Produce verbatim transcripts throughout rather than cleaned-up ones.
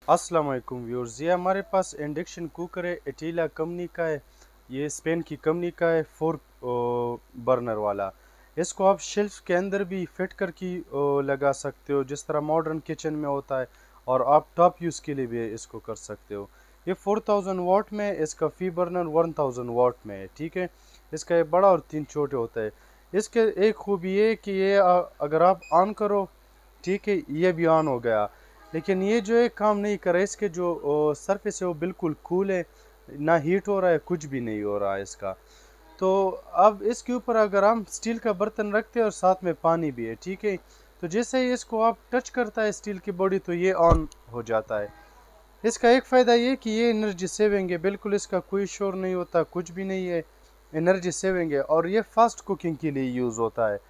अस्सलाम वालेकुम व्यूअर्स, ये हमारे पास इंडक्शन कुकर है, एटीला कंपनी का है। ये स्पेन की कंपनी का है, फोर बर्नर वाला। इसको आप शेल्फ के अंदर भी फिट करके ओ, लगा सकते हो, जिस तरह मॉडर्न किचन में होता है। और आप टॉप यूज़ के लिए भी इसको कर सकते हो। ये फोर थाउजेंड वाट में है, इसका फी बर्नर वन थाउजेंड वाट में है। ठीक है, इसका एक बड़ा और तीन छोटे होता है। इसके एक खूबी ये है कि ये आ, अगर आप ऑन करो, ठीक है, ये भी ऑन हो गया। लेकिन ये जो है काम नहीं कर रहा है। इसके जो सरफेस है वो बिल्कुल कूल है, ना हीट हो रहा है, कुछ भी नहीं हो रहा है इसका। तो अब इसके ऊपर अगर हम स्टील का बर्तन रखते हैं और साथ में पानी भी है, ठीक है, तो जैसे ही इसको आप टच करता है स्टील की बॉडी, तो ये ऑन हो जाता है। इसका एक फ़ायदा ये कि ये एनर्जी सेविंग है, बिल्कुल इसका कोई शोर नहीं होता, कुछ भी नहीं है, एनर्जी सेविंग है। और ये फास्ट कुकिंग के लिए यूज़ होता है।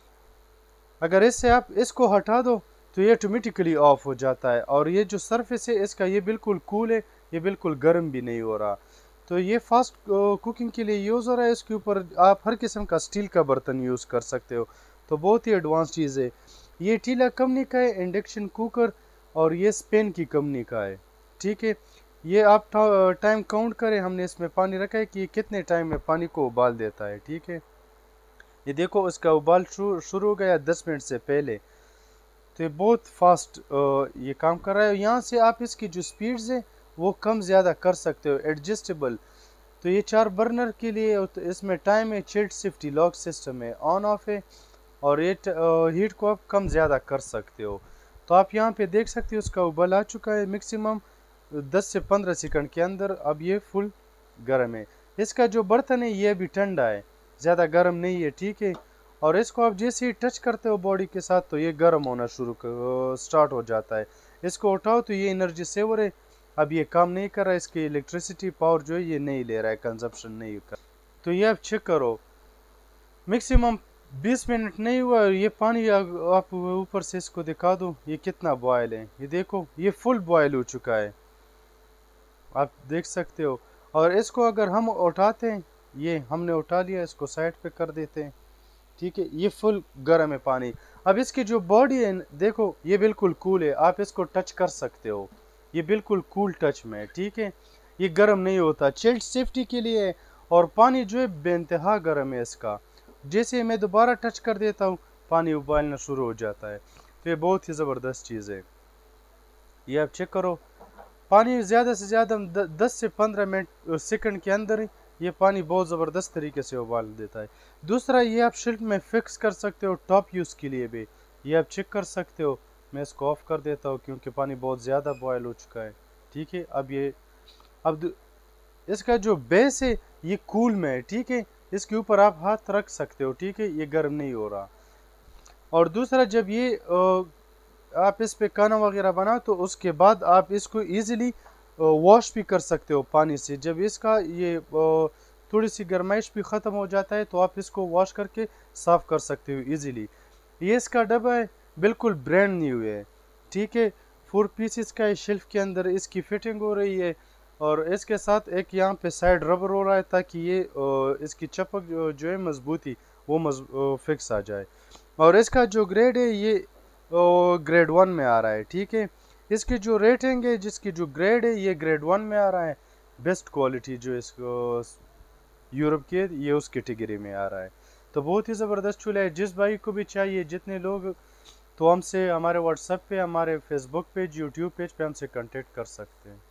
अगर इससे आप इसको हटा दो तो ये ऑटोमेटिकली ऑफ हो जाता है। और ये जो सरफेस है इसका, ये बिल्कुल कूल है, ये बिल्कुल गर्म भी नहीं हो रहा। तो ये फास्ट कुकिंग के लिए यूज़ हो रहा है। इसके ऊपर आप हर किस्म का स्टील का बर्तन यूज़ कर सकते हो। तो बहुत ही एडवांस चीज़ है। ये टीला कंपनी का है इंडक्शन कुकर, और ये स्पेन की कंपनी का है। ठीक है, ये आप टाइम काउंट करें, हमने इसमें पानी रखा है कि ये कितने टाइम में पानी को उबाल देता है। ठीक है, ये देखो इसका उबाल शुरू हो गया दस मिनट से पहले। तो ये बहुत फास्ट ये काम कर रहा है। यहाँ से आप इसकी जो स्पीड्स है वो कम ज़्यादा कर सकते हो, एडजस्टेबल। तो ये चार बर्नर के लिए, तो इसमें टाइम है, चिल्ड सेफ्टी लॉक सिस्टम है, ऑन ऑफ है। और ये हीट को आप कम ज़्यादा कर सकते हो। तो आप यहाँ पे देख सकते हो उसका उबाल आ चुका है मैक्सिमम दस से पंद्रह सेकंड के अंदर। अब ये फुल गर्म है। इसका जो बर्तन है ये भी ठंडा है, ज़्यादा गर्म नहीं है। ठीक है, और इसको आप जैसे ही टच करते हो बॉडी के साथ, तो ये गर्म होना शुरू स्टार्ट हो जाता है। इसको उठाओ तो ये एनर्जी सेवर है, अब ये काम नहीं कर रहा है। इसकी इलेक्ट्रिसिटी पावर जो है ये नहीं ले रहा है, कंजप्शन नहीं कर। तो ये आप चेक करो, मैक्सिमम बीस मिनट नहीं हुआ और ये पानी आप ऊपर से इसको दिखा दो ये कितना बॉयल है। ये देखो ये फुल बॉयल हो चुका है, आप देख सकते हो। और इसको अगर हम उठाते हैं, ये हमने उठा लिया, इसको साइड पे कर देते हैं। ठीक है, ये फुल गर्म है पानी। अब इसकी जो बॉडी है देखो, ये बिल्कुल कूल है, आप इसको टच कर सकते हो, ये बिल्कुल कूल टच में है। ठीक है, ये गर्म नहीं होता, चिल्ड सेफ्टी के लिए है। और पानी जो है बेइंतहा गर्म है इसका। जैसे मैं दोबारा टच कर देता हूँ, पानी उबालना शुरू हो जाता है। तो ये बहुत ही ज़बरदस्त चीज़ है, ये आप चेक करो। पानी ज़्यादा से ज़्यादा दस से पंद्रह मिनट सेकंड के अंदर ही ये पानी बहुत ज़बरदस्त तरीके से उबाल देता है। दूसरा, ये आप शिल्ट में फिक्स कर सकते हो टॉप यूज़ के लिए भी, ये आप चेक कर सकते हो। मैं इसको ऑफ कर देता हूँ क्योंकि पानी बहुत ज़्यादा बॉयल हो चुका है। ठीक है, अब ये अब इसका जो बेस है ये कूल में है। ठीक है, इसके ऊपर आप हाथ रख सकते हो। ठीक है, ये गर्म नहीं हो रहा। और दूसरा, जब ये आप इस पे खाना वगैरह बनाओ तो उसके बाद आप इसको इजीली वॉश भी कर सकते हो पानी से। जब इसका ये थोड़ी सी गर्माइश भी ख़त्म हो जाता है तो आप इसको वॉश करके साफ़ कर सकते हो इजीली। ये इसका डब्बा है, बिल्कुल ब्रांड न्यू है। ठीक है, फोर पीसेस का शेल्फ के अंदर इसकी फिटिंग हो रही है। और इसके साथ एक यहाँ पे साइड रबर हो रहा है ताकि ये इसकी चपक जो है मजबूती वो मज फिक्स आ जाए। और इसका जो ग्रेड है ये ग्रेड वन में आ रहा है। ठीक है, इसकी जो रेटिंग है, जिसकी जो ग्रेड है, ये ग्रेड वन में आ रहा है। बेस्ट क्वालिटी जो इसको यूरोप के, ये उस कैटेगरी में आ रहा है। तो बहुत ही ज़बरदस्त चूल्हा है। जिस भाई को भी चाहिए, जितने लोग, तो हमसे हमारे व्हाट्सएप पे, हमारे फेसबुक पेज, यूट्यूब पेज पे हमसे कांटेक्ट कर सकते हैं।